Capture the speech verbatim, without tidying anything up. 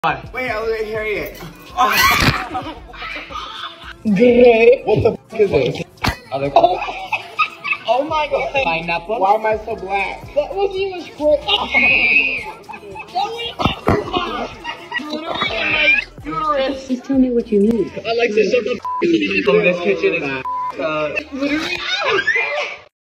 Wait, I was hear it. Gay. What the f is it? Other oh. Oh my god. Pineapple? Why am I so black? That was you, a squirt. Literally in my uterus. Just tell me what you need. I like this. Oh, this kitchen is uh, literally.